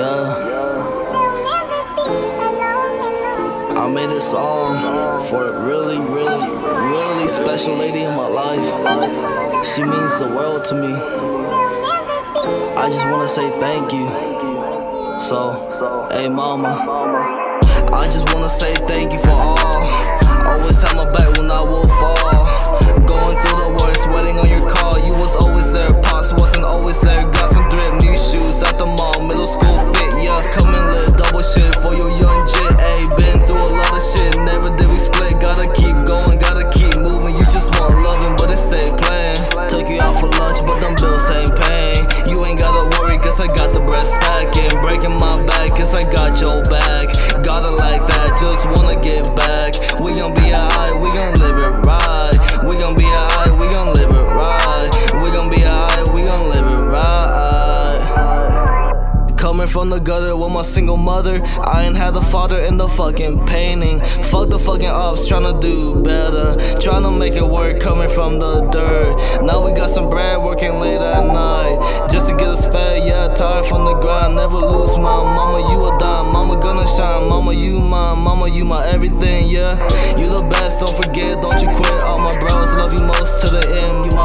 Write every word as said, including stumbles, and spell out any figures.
Yeah, I made this song for a really, really, really special lady in my life. She means the world to me. I just wanna say thank you. So, hey mama, I just wanna say thank you for all. Always have my back when I will fall. Going through the worst, waiting on your call. You was always there, pops wasn't always there. Got some drip, new shoes at the mall, middle school fit, yeah. Come and live, double shit for your young jit, ayy. Been through a lot of shit, never did we split. Gotta keep going, gotta keep moving. You just want loving, but it's ain't playing. Took you out for lunch, but them bills ain't paying. You ain't gotta worry, cause I got the bread stacking. Breaking my back, cause I got your back. Got it like that, just wanna get back. We gon' be alright, we gon' live it right. We gon' be alright, we gon' live it right. We gon' be alright, we gon' live it right. Coming from the gutter with my single mother, I ain't had a father in the fucking painting. Fuck the fucking ops, tryna do better, tryna make it work, coming from the dirt. Now we got some bread, working late at night, just to get us fed, yeah, tired from the grind. Never lose my mama, you a dime, mama gonna shine. Mama, you mine, mama, you my everything, yeah. You the best, don't forget, don't you quit. All my bros love you most to the end, you my